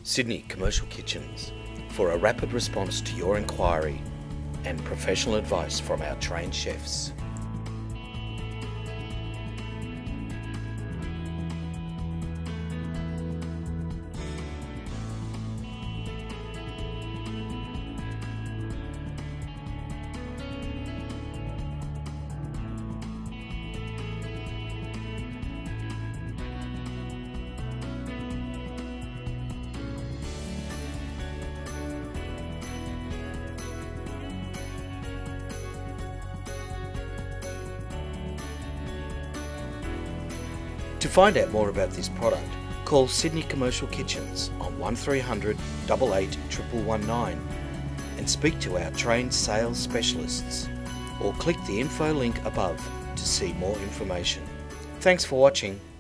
Sydney Commercial Kitchens for a rapid response to your inquiry and professional advice from our trained chefs. To find out more about this product, call Sydney Commercial Kitchens on 1300 88 1119 and speak to our trained sales specialists, or click the info link above to see more information. Thanks for watching.